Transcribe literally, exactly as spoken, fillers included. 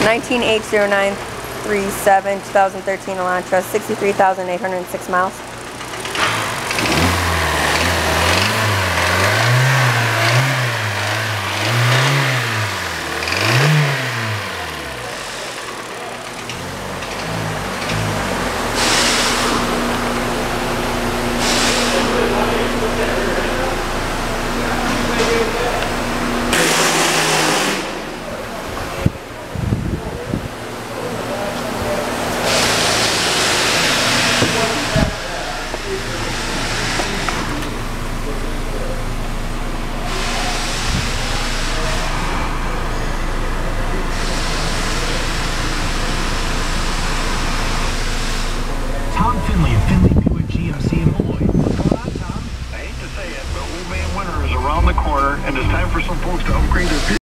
nineteen H zero nine three seven, two thousand thirteen Elantra, sixty-three thousand eight hundred six miles.